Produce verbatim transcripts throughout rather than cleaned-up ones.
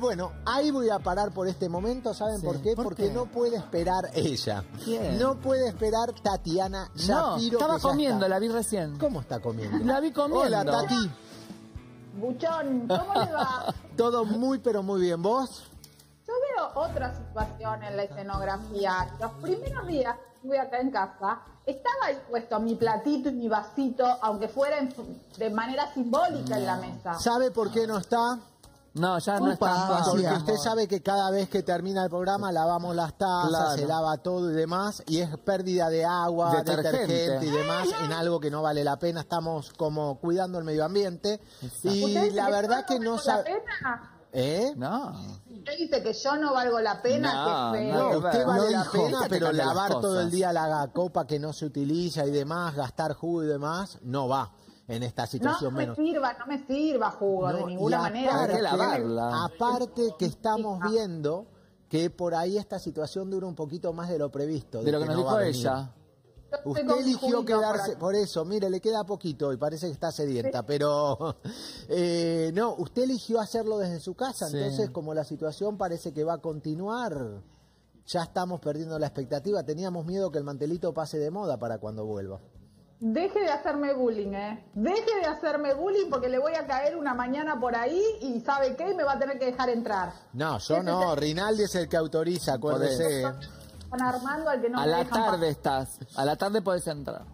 bueno, ahí voy a parar por este momento, ¿saben sí. por qué? ¿Por Porque qué? no puede esperar ella. ¿Quién? No puede esperar Tatiana No, Shapiro. estaba comiendo, está. la vi recién. ¿Cómo está comiendo? La vi comiendo. Hola, Tati. Buchón, ¿cómo le va? Todo muy, pero muy bien. ¿Vos? Yo veo otra situación en la escenografía. Los primeros días que estuve acá en casa, estaba ahí puesto mi platito y mi vasito, aunque fuera en, de manera simbólica en la mesa. ¿Sabe por qué no está? No, ya no está. Porque usted sabe que cada vez que termina el programa lavamos las tazas, Claro. se lava todo y demás, y es pérdida de agua, Detergente. detergente y demás, en algo que no vale la pena. Estamos como cuidando el medio ambiente. Y la verdad que no sabe. sabe... ¿Eh? No. Usted dice que yo no valgo la pena, No, que feo. No, que usted ver. vale No la dijo. pena, Fíjate pero que lavar las todo el cosas. día la copa que no se utiliza y demás, gastar jugo y demás, no va en esta No situación me menos. sirva, no me sirva jugo No, de ninguna y manera. Hay que aparte, lavarla. aparte que estamos viendo que por ahí esta situación dura un poquito más de lo previsto. De lo que nos no va dijo a venir. ella. Yo estoy Usted con mi eligió juguito quedarse, por por eso, mire, le queda poquito y parece que está sedienta, pero eh, no, usted eligió hacerlo desde su casa, Sí. entonces como la situación parece que va a continuar, ya estamos perdiendo la expectativa, teníamos miedo que el mantelito pase de moda para cuando vuelva. Deje de hacerme bullying, ¿eh? Deje de hacerme bullying porque le voy a caer una mañana por ahí y ¿sabe qué? Me va a tener que dejar entrar. No, yo no, Rinaldi es el que autoriza, acuérdese. Están armando al que no A me la dejan tarde estás. A la tarde podés entrar.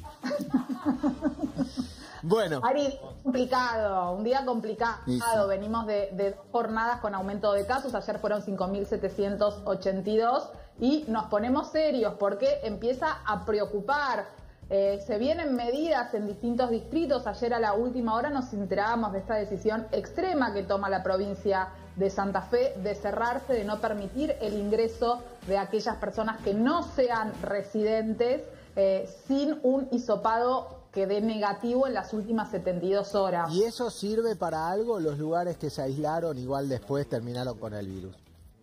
Bueno, Ari, complicado, un día complicado. Sí, sí. Venimos de, de jornadas con aumento de casos. Ayer fueron cinco mil setecientos ochenta y dos y nos ponemos serios porque empieza a preocupar. Eh, se vienen medidas en distintos distritos. Ayer a la última hora nos enterábamos de esta decisión extrema que toma la provincia de Santa Fe de cerrarse, de no permitir el ingreso de aquellas personas que no sean residentes eh, sin un hisopado que dé negativo en las últimas setenta y dos horas. ¿y eso sirve para algo? Los lugares que se aislaron igual después terminaron con el virus.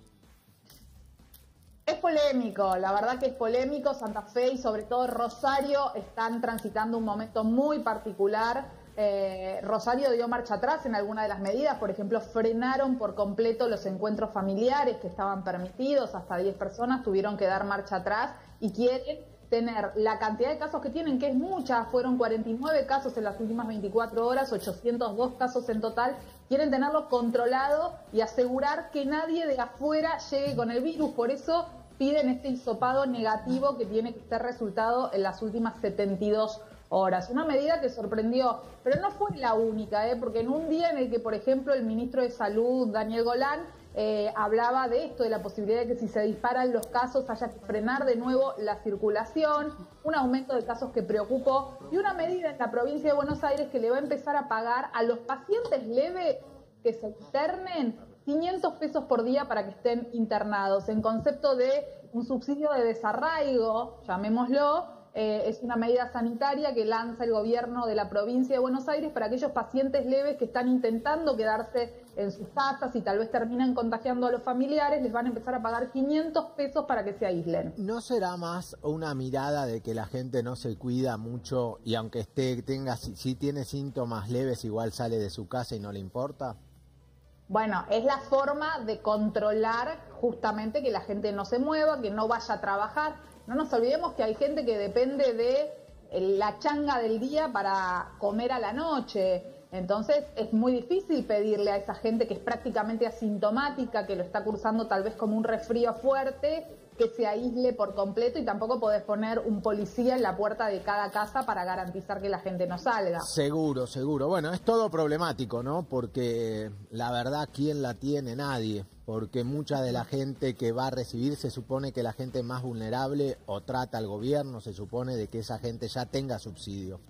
Es polémico, la verdad que es polémico. Santa Fe y sobre todo Rosario están transitando un momento muy particular. Eh, Rosario dio marcha atrás en alguna de las medidas, por ejemplo, frenaron por completo los encuentros familiares que estaban permitidos, hasta diez personas tuvieron que dar marcha atrás y quieren tener la cantidad de casos que tienen, que es mucha, fueron cuarenta y nueve casos en las últimas veinticuatro horas, ochocientos dos casos en total, quieren tenerlo controlado y asegurar que nadie de afuera llegue con el virus, por eso piden este hisopado negativo que tiene que ser resultado en las últimas setenta y dos horas. Una medida que sorprendió, pero no fue la única, ¿eh? Porque en un día en el que, por ejemplo, el ministro de Salud, Daniel Golan, eh, hablaba de esto, de la posibilidad de que si se disparan los casos haya que frenar de nuevo la circulación, un aumento de casos que preocupó y una medida en la provincia de Buenos Aires que le va a empezar a pagar a los pacientes leves que se internen quinientos pesos por día para que estén internados, en concepto de un subsidio de desarraigo, llamémoslo. Eh, es una medida sanitaria que lanza el gobierno de la provincia de Buenos Aires para aquellos pacientes leves que están intentando quedarse en sus casas y tal vez terminan contagiando a los familiares, les van a empezar a pagar quinientos pesos para que se aíslen. ¿No será más una mirada de que la gente no se cuida mucho y aunque esté tenga si, si tiene síntomas leves igual sale de su casa y no le importa? Bueno, es la forma de controlar justamente que la gente no se mueva, que no vaya a trabajar. No nos olvidemos que hay gente que depende de la changa del día para comer a la noche. Entonces es muy difícil pedirle a esa gente que es prácticamente asintomática, que lo está cursando tal vez como un resfrío fuerte, que se aísle por completo y tampoco podés poner un policía en la puerta de cada casa para garantizar que la gente no salga. Seguro, seguro. Bueno, es todo problemático, ¿no? Porque la verdad, ¿quién la tiene? Nadie. Porque mucha de la gente que va a recibir se supone que la gente más vulnerable o trata al gobierno, se supone de que esa gente ya tenga subsidio.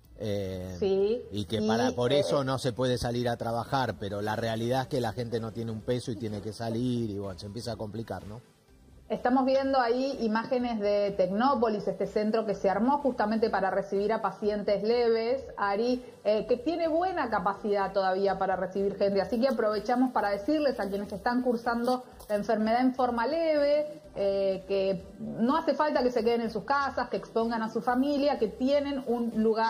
Eh, sí, y que sí, para por eh, eso no se puede salir a trabajar, pero la realidad es que la gente no tiene un peso y tiene que salir y bueno, se empieza a complicar, ¿no? Estamos viendo ahí imágenes de Tecnópolis, este centro que se armó justamente para recibir a pacientes leves, Ari, eh, que tiene buena capacidad todavía para recibir gente. Así que aprovechamos para decirles a quienes están cursando la enfermedad en forma leve, eh, que no hace falta que se queden en sus casas, que expongan a su familia, que tienen un lugar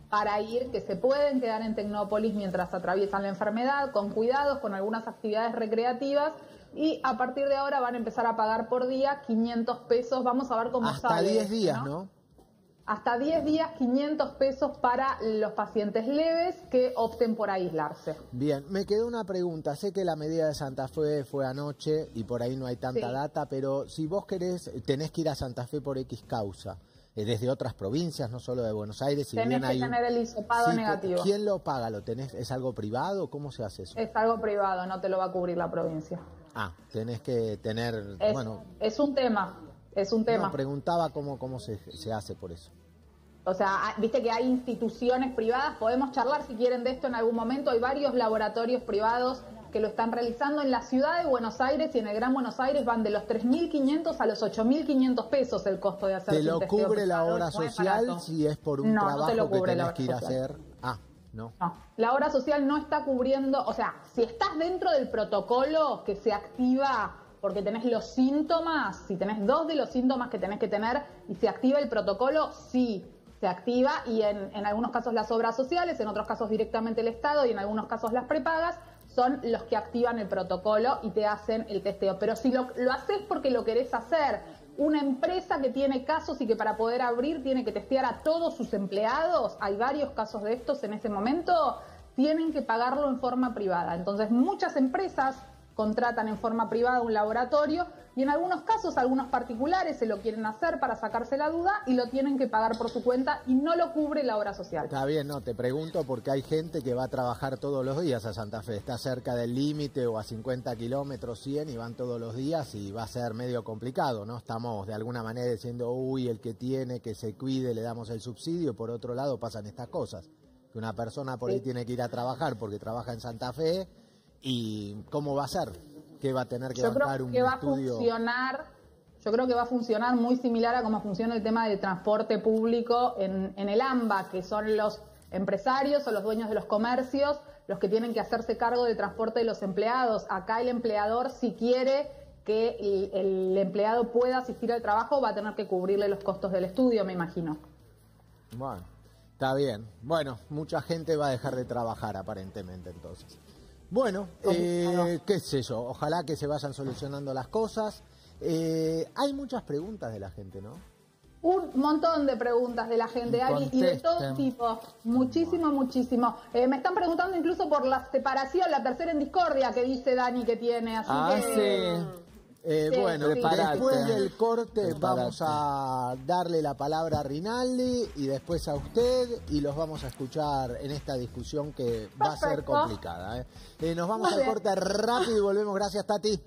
para ir, que se pueden quedar en Tecnópolis mientras atraviesan la enfermedad, con cuidados, con algunas actividades recreativas, y a partir de ahora van a empezar a pagar por día quinientos pesos, vamos a ver cómo Hasta sale. diez días, ¿no? ¿no? Hasta diez días, quinientos pesos para los pacientes leves que opten por aislarse. Bien, me quedó una pregunta. Sé que la medida de Santa Fe fue anoche y por ahí no hay tanta Sí. data, pero si vos querés, tenés que ir a Santa Fe por X causa, eh, desde otras provincias, no solo de Buenos Aires. Si Tenés bien que hay un- tener el hisopado Sí, negativo. ¿quién lo paga? ¿Lo tenés? ¿Es algo privado? ¿Cómo se hace eso? Es algo privado, no te lo va a cubrir la provincia. Ah, tenés que tener, Es, bueno, es un tema, es un tema. no, preguntaba cómo, cómo se, se hace por eso. O sea, viste que hay instituciones privadas, podemos charlar si quieren de esto en algún momento, hay varios laboratorios privados que lo están realizando en la ciudad de Buenos Aires y en el Gran Buenos Aires van de los tres mil quinientos a los ocho mil quinientos pesos el costo de hacer ¿Te lo testeo cubre la privado, obra no es social barato. si es por un No, no te trabajo lo que cubre la tenés obra que ir a social. hacer? Ah, no. No, la obra social no está cubriendo, o sea, si estás dentro del protocolo que se activa porque tenés los síntomas, si tenés dos de los síntomas que tenés que tener y se activa el protocolo, sí, se activa y en, en algunos casos las obras sociales, en otros casos directamente el Estado y en algunos casos las prepagas son los que activan el protocolo y te hacen el testeo. Pero si lo, lo haces porque lo querés hacer, una empresa que tiene casos y que para poder abrir tiene que testear a todos sus empleados, hay varios casos de estos en ese momento, tienen que pagarlo en forma privada. Entonces muchas empresas contratan en forma privada un laboratorio y en algunos casos, algunos particulares se lo quieren hacer para sacarse la duda y lo tienen que pagar por su cuenta y no lo cubre la obra social. Está bien, no, te pregunto porque hay gente que va a trabajar todos los días a Santa Fe, está cerca del límite o a cincuenta kilómetros, cien y van todos los días y va a ser medio complicado, ¿no? Estamos de alguna manera diciendo, uy, el que tiene, que se cuide, le damos el subsidio, por otro lado pasan estas cosas, que una persona por ahí Sí. tiene que ir a trabajar porque trabaja en Santa Fe y ¿cómo va a ser? ¿Qué va a tener que Yo bancar creo un que va a estudio? funcionar, yo creo que va a funcionar muy similar a cómo funciona el tema del transporte público en, en el AMBA, que son los empresarios o los dueños de los comercios los que tienen que hacerse cargo del transporte de los empleados. Acá el empleador, si quiere que el, el empleado pueda asistir al trabajo, va a tener que cubrirle los costos del estudio, me imagino. Bueno, está bien. Bueno, mucha gente va a dejar de trabajar aparentemente entonces. Bueno, eh, qué sé yo, ojalá que se vayan solucionando las cosas. Eh, hay muchas preguntas de la gente, ¿no? Un montón de preguntas de la gente, Ari, y de todo Contesten. tipo, muchísimo, muchísimo. Eh, me están preguntando incluso por la separación, la tercera en discordia que dice Dani que tiene, así Ah, que... sí. Eh, Sí, bueno, sí. Prepárate. después del corte Prepárate. vamos a darle la palabra a Rinaldi y después a usted y los vamos a escuchar en esta discusión que va a ser Perfecto. complicada. ¿eh? Eh, nos vamos Muy al bien. corte rápido y volvemos. Gracias, Tati.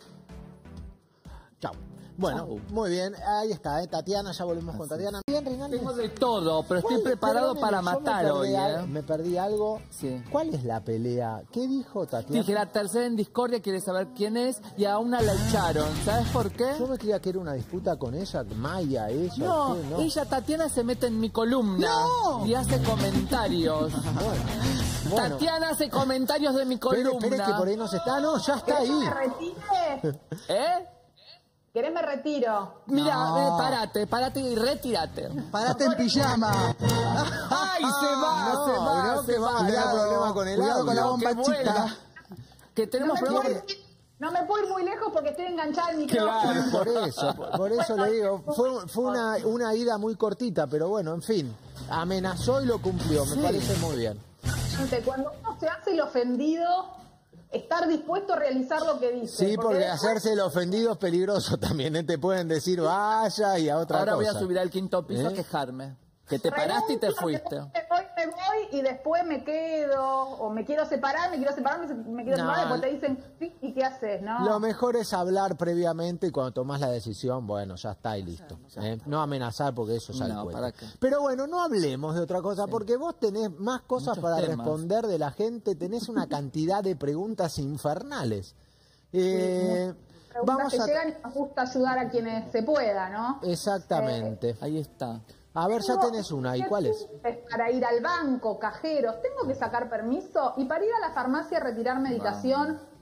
Chao. Bueno, Chau. muy bien, ahí está, ¿eh? Tatiana, ya volvemos con Tatiana. Bien, Rinaldi. Tengo de todo, pero estoy ¿Cuál- preparado perdóneme, para yo me matar perdí hoy, al- ¿eh? Me perdí algo. Sí. ¿Cuál es la pelea? ¿Qué dijo Tatiana? Dije, la tercera en discordia quiere saber quién es y a una la echaron. ¿Sabes por qué? Yo me creía que era una disputa con ella, Maya, ella. No, ¿qué? no. ella, Tatiana, se mete en mi columna ¡No! y hace comentarios. Bueno, bueno. Tatiana hace comentarios de mi Espere, columna. espere que por ahí no se está. No, ya está ¿Querés ahí. que me retire? ¿Eh? ¿Querés me retiro? Mira, No. eh, párate, párate y retírate. Parate en pijama. ¡Ay, se va, no, se va, no, se que va! va, tenga problema con el Cuidado con la audio. bomba Que vuela. chica. Que tenemos no, me problemas. puedo, no me puedo ir muy lejos porque estoy enganchada al micrófono. Claro. Por eso, por, por eso le digo, fue, fue una, una ida muy cortita, pero bueno, en fin, amenazó y lo cumplió, me Sí. parece muy bien. Cuando uno se hace el ofendido, estar dispuesto a realizar lo que dice. Sí, porque después- hacerse el ofendido es peligroso también, ¿eh? Te pueden decir vaya y a otra Ahora voy cosa. a subir al quinto piso a ¿Eh? quejarme. Que te paraste y te Renuncio, fuiste. Me voy, me voy y después me quedo, o me quiero separar, me quiero separar, me, me quiero No. separar, después te dicen, sí, ¿y qué haces? No. Lo mejor es hablar previamente y cuando tomás la decisión, bueno, ya está y listo. ¿eh? No amenazar porque eso ya No, el ¿para cuento. qué? Pero bueno, no hablemos de otra cosa porque vos tenés más cosas Muchos para temas. responder de la gente, tenés una cantidad de preguntas infernales. Eh, Preguntas vamos que a... llegan y nos gusta ayudar a quienes se pueda, ¿no? Exactamente. Ahí está. A ver, ya Tengo tenés una. ¿Y cuál es? inquietudes Para ir al banco, cajeros, tengo que sacar permiso y para ir a la farmacia a retirar medicación,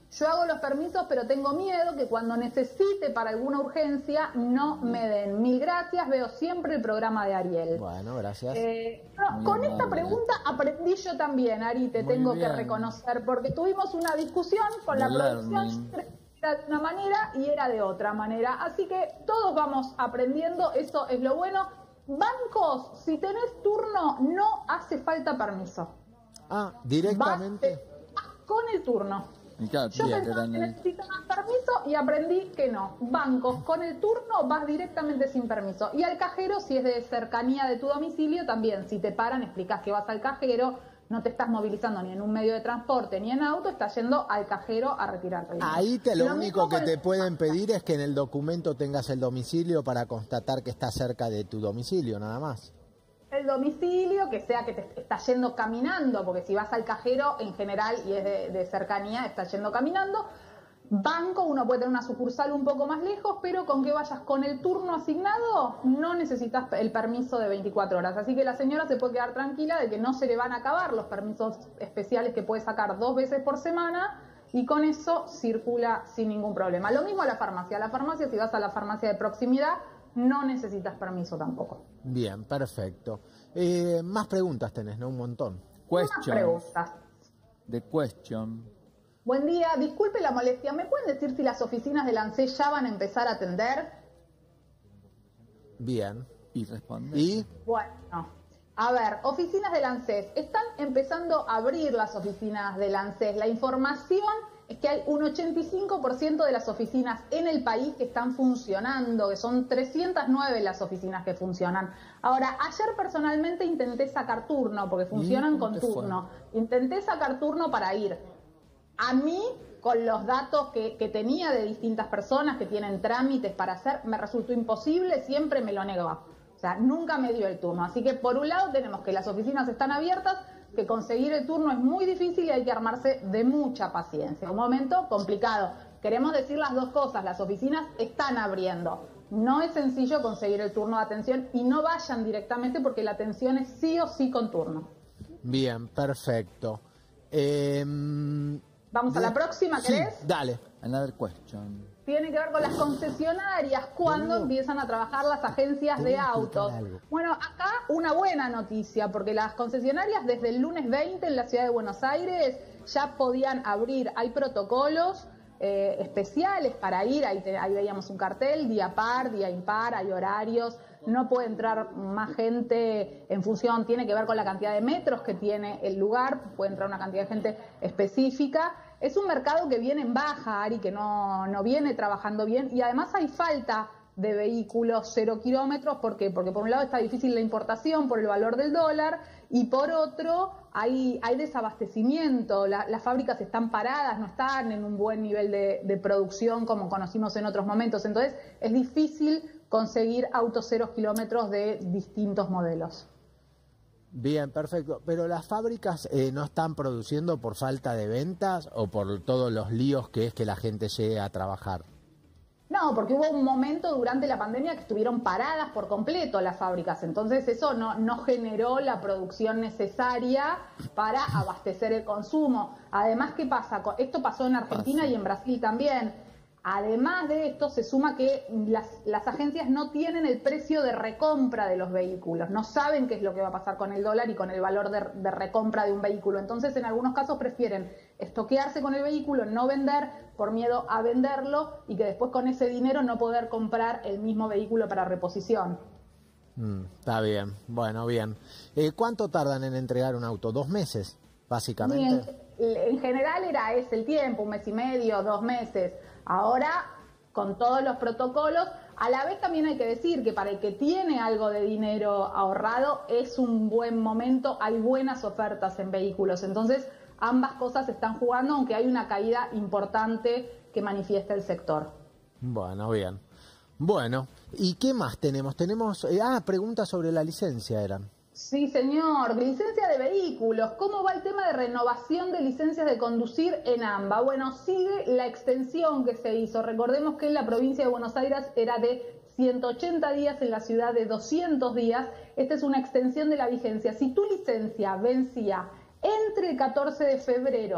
yo hago los permisos, pero tengo miedo que cuando necesite para alguna urgencia no me den. Mil gracias, veo siempre el programa de Ariel. Bueno, gracias. Eh, no, con esta pregunta aprendí yo también, Ari, te Muy tengo bien. que reconocer, porque tuvimos una discusión con la The producción, learning. era de una manera y era de otra manera. Así que todos vamos aprendiendo, eso es lo bueno. Bancos, si tenés turno, no hace falta permiso. Ah, directamente. Vas, vas con el turno. Y claro, Yo tía, que pensaba eran que el- necesitabas permiso y aprendí que no. Bancos, con el turno vas directamente sin permiso. Y al cajero, si es de cercanía de tu domicilio, también. Si te paran, explicas que vas al cajero, no te estás movilizando ni en un medio de transporte ni en auto, estás yendo al cajero a retirar dinero. Ahí te, lo, Lo único mismo que con te el- pueden pedir es que en el documento tengas el domicilio para constatar que está cerca de tu domicilio, nada más. El domicilio, que sea que te estás yendo caminando, porque si vas al cajero en general y es de, de cercanía, estás yendo caminando. Banco, uno puede tener una sucursal un poco más lejos, pero con que vayas con el turno asignado, no necesitas el permiso de veinticuatro horas. Así que la señora se puede quedar tranquila de que no se le van a acabar los permisos especiales que puede sacar dos veces por semana, y con eso circula sin ningún problema. Lo mismo a la farmacia. A la farmacia, si vas a la farmacia de proximidad, no necesitas permiso tampoco. Bien, perfecto. Eh, más preguntas tenés, ¿no? Un montón. Más Question. preguntas. The question. Buen día, disculpe la molestia, ¿me pueden decir si las oficinas de ANSES ya van a empezar a atender? Bien. Y responde. ¿Y? Bueno, a ver, oficinas del ANSES, están empezando a abrir las oficinas del ANSES. La información es que hay un ochenta y cinco por ciento de las oficinas en el país que están funcionando, que son trescientas nueve las oficinas que funcionan. Ahora, ayer personalmente intenté sacar turno, porque funcionan cómo con te fue? turno. Intenté sacar turno para ir. A mí, con los datos que, que tenía de distintas personas que tienen trámites para hacer, me resultó imposible, siempre me lo negó. O sea, nunca me dio el turno. Así que por un lado tenemos que las oficinas están abiertas, que conseguir el turno es muy difícil y hay que armarse de mucha paciencia. Un momento complicado. Queremos decir las dos cosas, las oficinas están abriendo. No es sencillo conseguir el turno de atención y no vayan directamente porque la atención es sí o sí con turno. Bien, perfecto. Eh, Vamos a la próxima, sí, ¿querés? dale. Another question. Tiene que ver con las concesionarias, cuando empiezan a trabajar las agencias de Te voy a explicar autos. algo. Bueno, acá una buena noticia, porque las concesionarias desde el lunes veinte en la ciudad de Buenos Aires ya podían abrir. Hay protocolos eh, especiales para ir, ahí, te- ahí veíamos un cartel, día par, día impar, hay horarios, no puede entrar más gente en función, tiene que ver con la cantidad de metros que tiene el lugar, puede entrar una cantidad de gente específica. Es un mercado que viene en baja, Ari, que no, no viene trabajando bien, y además hay falta de vehículos cero kilómetros. ¿Por qué? Porque por un lado está difícil la importación por el valor del dólar, y por otro hay, hay desabastecimiento. La- las fábricas están paradas, no están en un buen nivel de, de producción como conocimos en otros momentos. Entonces es difícil conseguir autos cero kilómetros de distintos modelos. Bien, perfecto. Pero las fábricas eh, no están produciendo por falta de ventas o por todos los líos que es que la gente llegue a trabajar. No, porque hubo un momento durante la pandemia que estuvieron paradas por completo las fábricas, entonces eso no, no generó la producción necesaria para abastecer el consumo. Además, ¿qué pasa? Esto pasó en Argentina y en Brasil también. Además de esto, se suma que las, las agencias no tienen el precio de recompra de los vehículos, no saben qué es lo que va a pasar con el dólar y con el valor de, de recompra de un vehículo. Entonces, en algunos casos prefieren estoquearse con el vehículo, no vender por miedo a venderlo y que después con ese dinero no poder comprar el mismo vehículo para reposición. Mm, está bien, bueno, bien. Eh, ¿Cuánto tardan en entregar un auto? ¿Dos meses, básicamente? En, en general era ese el tiempo, un mes y medio, dos meses. Ahora, con todos los protocolos, a la vez también hay que decir que para el que tiene algo de dinero ahorrado es un buen momento, hay buenas ofertas en vehículos. Entonces, ambas cosas están jugando, aunque hay una caída importante que manifiesta el sector. Bueno, bien. Bueno, ¿y qué más tenemos? Tenemos, eh, ah, preguntas sobre la licencia eran. Sí, señor. Licencia de vehículos. ¿Cómo va el tema de renovación de licencias de conducir en AMBA? Bueno, sigue la extensión que se hizo. Recordemos que en la provincia de Buenos Aires era de ciento ochenta días, en la ciudad de doscientos días. Esta es una extensión de la vigencia. Si tu licencia vencía entre el catorce de febrero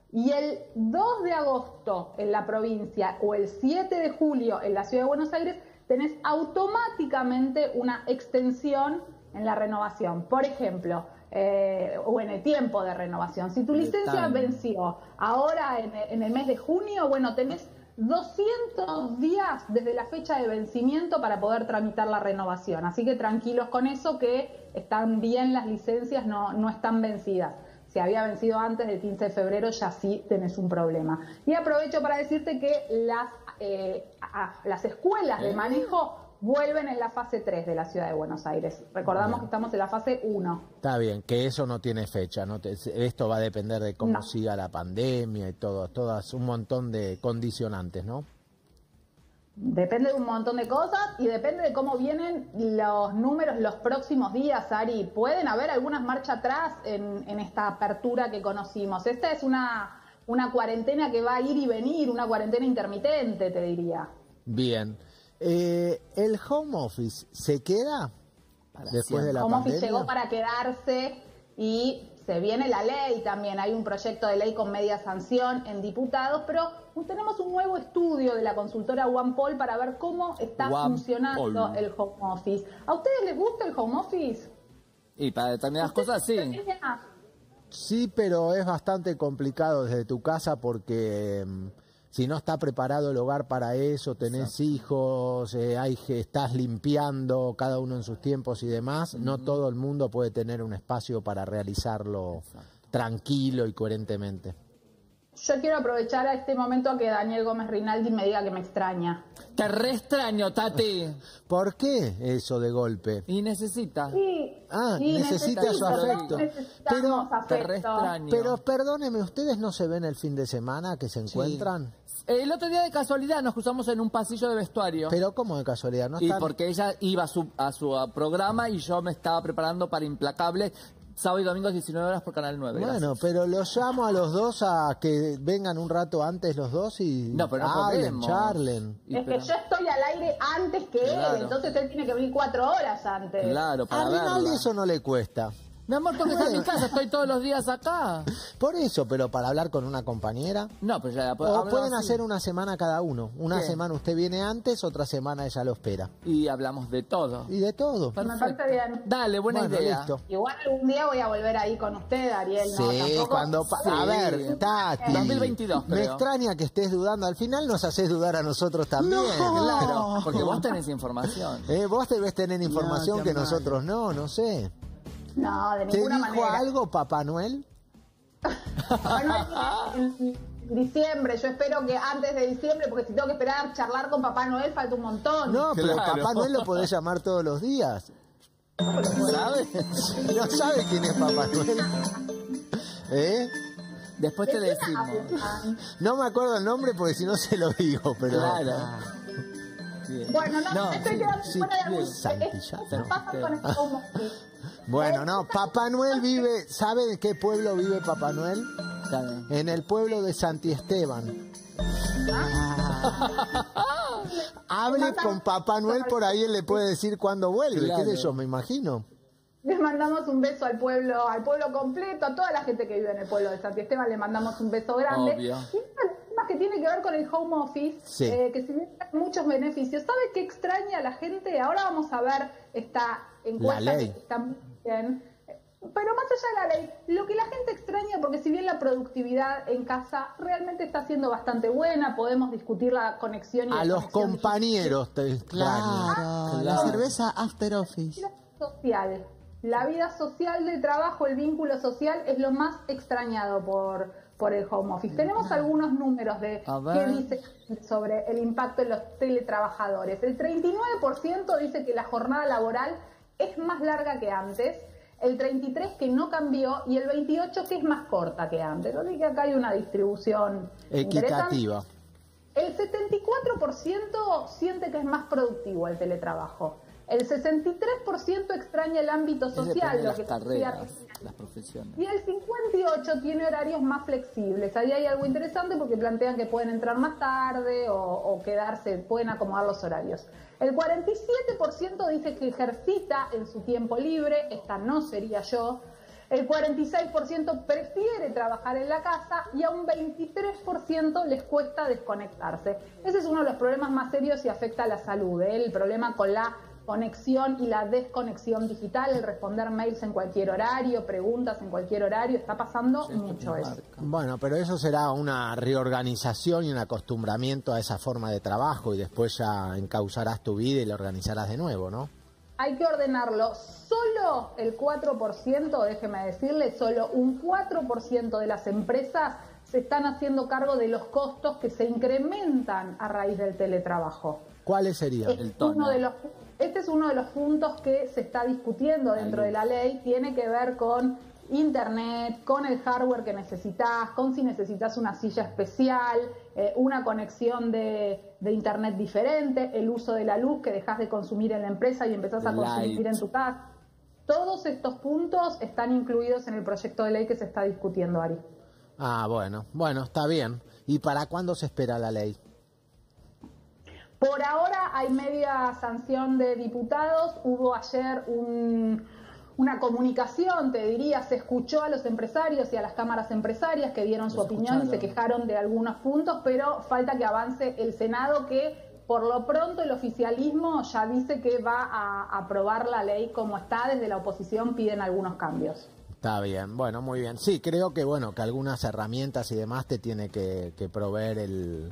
y el dos de agosto en la provincia o el siete de julio en la Ciudad de Buenos Aires, tenés automáticamente una extensión en la renovación. Por ejemplo, eh, o en el tiempo de renovación. Si tu licencia venció ahora en el, en el mes de junio, bueno, tenés doscientos días desde la fecha de vencimiento para poder tramitar la renovación. Así que tranquilos con eso, que están bien las licencias, no, no están vencidas. Si había vencido antes del quince de febrero, ya sí tenés un problema. Y aprovecho para decirte que las, eh, a, las escuelas de manejo vuelven en la fase tres de la Ciudad de Buenos Aires. Recordamos bien que estamos en la fase uno. Está bien, que eso no tiene fecha, ¿no? Esto va a depender de cómo no. siga la pandemia y todo, todas un montón de condicionantes, ¿no? Depende de un montón de cosas y depende de cómo vienen los números los próximos días, Ari. Pueden haber algunas marcha atrás en, en esta apertura que conocimos. Esta es una, una cuarentena que va a ir y venir, una cuarentena intermitente, te diría. Bien. Eh, ¿El home office se queda para después siempre de la home pandemia? Office llegó para quedarse y se viene la ley también. Hay un proyecto de ley con media sanción en diputados, pero tenemos un nuevo estudio de la consultora OnePoll para ver cómo está One funcionando Poll. el home office. ¿A ustedes les gusta el home office? Y para determinadas cosas sí. Sí, pero es bastante complicado desde tu casa porque si no está preparado el hogar para eso, tenés Exacto. hijos, eh, hay, estás limpiando cada uno en sus tiempos y demás, uh-huh. no todo el mundo puede tener un espacio para realizarlo Exacto. tranquilo y coherentemente. Yo quiero aprovechar a este momento a que Daniel Gómez Rinaldi me diga que me extraña. Te re extraño, Tati. ¿Por qué eso de golpe? Y necesita. Sí, ah, sí, necesita su afecto. Pero, afecto. Te re extraño. Pero perdóneme, ¿ustedes no se ven el fin de semana que se encuentran? Sí. El otro día de casualidad nos cruzamos en un pasillo de vestuario. ¿Pero cómo de casualidad? ¿No y están... porque ella iba a su, a su programa y yo me estaba preparando para Implacable. Sábado y domingo diecinueve horas por Canal nueve. Bueno, gracias. pero los llamo a los dos a que vengan un rato antes los dos y no, pero no hablen, podemos. charlen. Es pero... que yo estoy al aire antes que claro. él, entonces él tiene que venir cuatro horas antes. Claro, para a verla. eso no le cuesta. Mi amor, porque está en mi casa, estoy todos los días acá. Por eso, pero para hablar con una compañera. No, pero ya O pueden así. hacer una semana cada uno. Una ¿Qué? semana usted viene antes, otra semana ella lo espera. Y hablamos de todo. Y de todo. Me parece bien. Dale, buena bueno, idea. Listo. Igual algún día voy a volver ahí con usted, Ariel. Sí, no, tampoco... cuando... Sí. A ver, Tati. dos mil veintidós, me creo. extraña que estés dudando. Al final nos haces dudar a nosotros también. No. Claro, porque vos tenés información. Eh, vos debes tener información no, que mal. nosotros no, no sé. No, de ninguna manera. ¿Te dijo manera. algo Papá Noel? Papá Noel en diciembre, yo espero que antes de diciembre, porque si tengo que esperar a charlar con Papá Noel falta un montón. No, pero claro. Papá Noel lo podés llamar todos los días. ¿Sabes? ¿No sabe quién es Papá Noel? ¿Eh? Después te decimos. No me acuerdo el nombre porque si no se lo digo, pero... Claro. Bueno, no, no estoy sí, quedando sí, fuera de algún... Santillán, ¿Qué no. pasa con el home office? Bueno, no, Papá Noel vive... ¿Sabe en qué pueblo vive Papá Noel? ¿Sabe? En el pueblo de Santi Esteban. Ah. Hable con Papá Noel, por ahí él le puede decir cuándo vuelve, claro. qué sé yo, me imagino. Les mandamos un beso al pueblo, al pueblo completo, a toda la gente que vive en el pueblo de Santi Esteban, le mandamos un beso grande. Obvio. Y una tema que tiene que ver con el home office, sí. eh, que si bien tiene muchos beneficios, ¿sabe qué extraña a la gente? Ahora vamos a ver esta encuesta la ley. que está muy bien. Pero más allá de la ley, lo que la gente extraña, porque si bien la productividad en casa realmente está siendo bastante buena, podemos discutir la conexión y a la los conexión compañeros te extraño. Claro, la cerveza After Office. social. La vida social del trabajo, el vínculo social es lo más extrañado por, por el home office. Tenemos algunos números de qué dice sobre el impacto en los teletrabajadores. El treinta y nueve por ciento dice que la jornada laboral es más larga que antes, el treinta y tres por ciento que no cambió y el veintiocho por ciento que es más corta que antes. Así que acá hay una distribución equitativa. El setenta y cuatro por ciento siente que es más productivo el teletrabajo. El sesenta y tres por ciento extraña el ámbito social, lo las que carreras, las profesiones. Y el cincuenta y ocho por ciento tiene horarios más flexibles. Ahí hay algo interesante porque plantean que pueden entrar más tarde o, o quedarse, pueden acomodar los horarios. El cuarenta y siete por ciento dice que ejercita en su tiempo libre, esta no sería yo. El cuarenta y seis por ciento prefiere trabajar en la casa y a un veintitrés por ciento les cuesta desconectarse. Ese es uno de los problemas más serios y afecta a la salud, ¿eh? El problema con la conexión y la desconexión digital, el responder mails en cualquier horario, preguntas en cualquier horario, está pasando sí, mucho eso. Bueno, pero eso será una reorganización y un acostumbramiento a esa forma de trabajo y después ya encauzarás tu vida y la organizarás de nuevo, ¿no? Hay que ordenarlo. Solo el cuatro por ciento, déjeme decirle, solo un cuatro por ciento de las empresas se están haciendo cargo de los costos que se incrementan a raíz del teletrabajo. ¿Cuáles serían? Es uno de los, este es uno de los puntos que se está discutiendo dentro de la ley. Tiene que ver con internet, con el hardware que necesitas, con si necesitas una silla especial, eh, una conexión de, de internet diferente, el uso de la luz que dejas de consumir en la empresa y empezás a consumir en tu casa. Todos estos puntos están incluidos en el proyecto de ley que se está discutiendo, Ari. Ah, bueno, bueno, está bien. ¿Y para cuándo se espera la ley? Por ahora hay media sanción de diputados. Hubo ayer un, una comunicación, te diría, se escuchó a los empresarios y a las cámaras empresarias que dieron su opinión y se quejaron de algunos puntos, pero falta que avance el Senado, que por lo pronto el oficialismo ya dice que va a aprobar la ley como está. Desde la oposición piden algunos cambios. Está bien, bueno, muy bien. Sí, creo que bueno que algunas herramientas y demás te tiene que, que proveer el,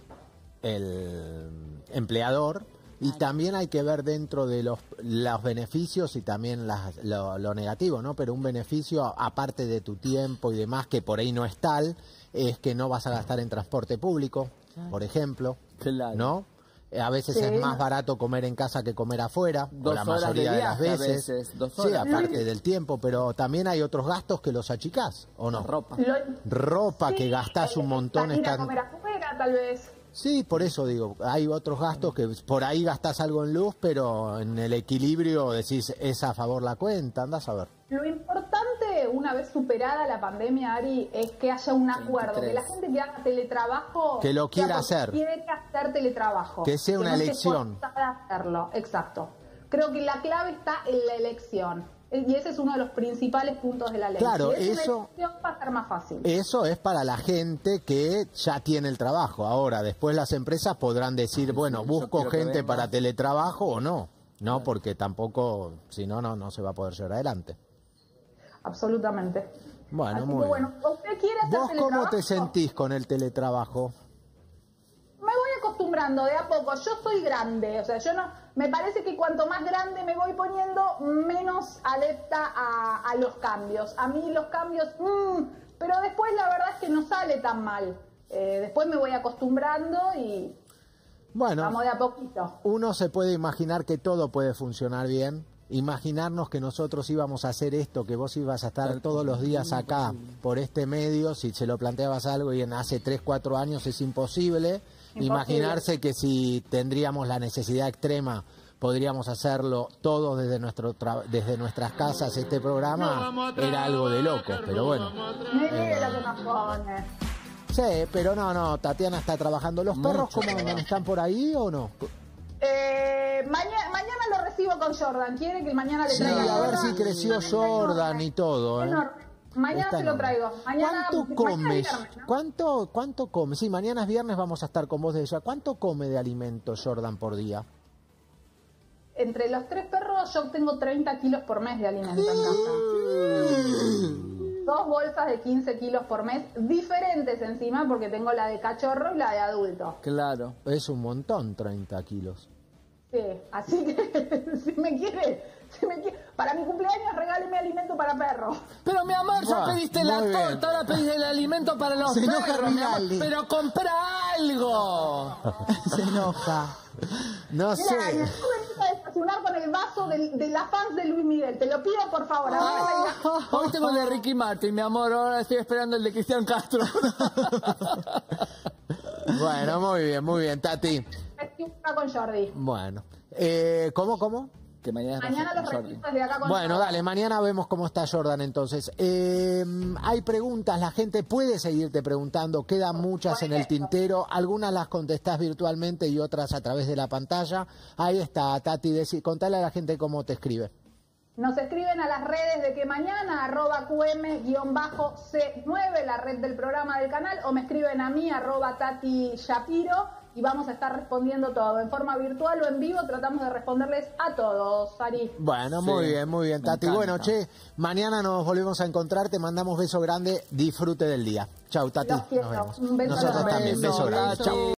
el empleador, y también hay que ver dentro de los, los beneficios y también las, lo, lo negativo, ¿no? Pero un beneficio, aparte de tu tiempo y demás, que por ahí no es tal, es que no vas a gastar en transporte público, por ejemplo, claro. ¿no? A veces sí. es más barato comer en casa que comer afuera, dos o la mayoría de, de las veces. veces dos sí, aparte del tiempo, pero también hay otros gastos que los achicás, ¿o no? La ropa. Lo, ropa sí, que gastás un montón. Ir a están... comer afuera, tal vez. Sí, por eso digo, hay otros gastos que por ahí gastás algo en luz, pero en el equilibrio decís, es a favor la cuenta, andás a ver. Lo importante, una vez superada la pandemia, Ari, es que haya un acuerdo, que la gente que haga teletrabajo... Que lo quiera hacer. Quiere hacer teletrabajo. Que sea una que no elección. Se pueda hacerlo, exacto. Creo que la clave está en la elección. Y ese es uno de los principales puntos de la ley. Claro, si es eso, una elección, va a ser más fácil. Eso es para la gente que ya tiene el trabajo. Ahora, después las empresas podrán decir, bueno, sí, busco gente para teletrabajo o no. No, claro. Porque tampoco, si no, no, no se va a poder llevar adelante. Absolutamente. Bueno, Así muy que, bien. bueno, ¿usted quiere hacer ¿Vos teletrabajo? cómo te sentís con el teletrabajo? Me voy acostumbrando de a poco. Yo soy grande, o sea, yo no, me parece que cuanto más grande me voy poniendo, menos adepta a, a los cambios. A mí los cambios, mmm, pero después la verdad es que no sale tan mal. Eh, después me voy acostumbrando y bueno, vamos de a poquito. Uno se puede imaginar que todo puede funcionar bien. Imaginarnos que nosotros íbamos a hacer esto, que vos ibas a estar todos los días acá por este medio, si se lo planteabas algo y en hace tres, cuatro años es imposible. Imposible. Imaginarse que si tendríamos la necesidad extrema podríamos hacerlo todos desde nuestro desde nuestras casas. Este programa era algo de loco, pero bueno. Mire lo que nos pone. Sí, pero no, no, Tatiana está trabajando. ¿Los perros cómo andan? ¿Están por ahí o no? Eh, mañana, mañana lo recibo con Jordan. ¿Quiere que mañana le traiga? Sí, a ver si creció Jordan y todo, ¿eh? Mañana Está se lo traigo. Mañana, ¿Cuánto comes? mañana es viernes, ¿no? ¿Cuánto, ¿Cuánto comes? Sí, mañana es viernes, vamos a estar con vos de ella. ¿Cuánto come de alimento Jordan por día? Entre los tres perros yo tengo treinta kilos por mes de alimento en casa. Dos bolsas de quince kilos por mes, diferentes encima, porque tengo la de cachorro y la de adulto. Claro. Es un montón, treinta kilos. Sí, así que si me quiere, si me quiere, para mi cumpleaños regáleme alimento para perros. Pero mi amor, ya Ah, pediste la muy bien. torta, ahora pediste el alimento para los Se enoja perros, mi amor. Rinaldi. Pero compra algo. Se enoja. No Mira, sé. me venís a desayunar con el vaso de, de la fans de Luis Miguel. Te lo pido, por favor. Ahora me vengas. Hoy tengo el de Ricky Martin, mi amor, ahora estoy esperando el de Cristian Castro. Bueno, muy bien, muy bien, Tati. Estoy acá con Jordi. Bueno, eh, ¿cómo, cómo? Que mañana, Mañana los Jordi. recibo desde acá con Bueno, Jordi. dale, mañana vemos cómo está Jordan entonces. Eh, hay preguntas, la gente puede seguirte preguntando, quedan muchas en el tintero, algunas las contestás virtualmente y otras a través de la pantalla. Ahí está, Tati, decí, contale a la gente cómo te escribe. Nos escriben a las redes de Que Mañana, arroba Q M C nueve, la red del programa del canal, o me escriben a mí, arroba Tati Shapiro, y vamos a estar respondiendo todo. En forma virtual o en vivo tratamos de responderles a todos, Ari. Bueno, Sí, muy bien, muy bien, Tati. encanta. Bueno, che, mañana nos volvemos a encontrar, te mandamos beso grande, disfrute del día. Chau, Tati. Los quiero. Nos vemos. Un beso Nosotros enorme. también, beso grande. Beso, Chau.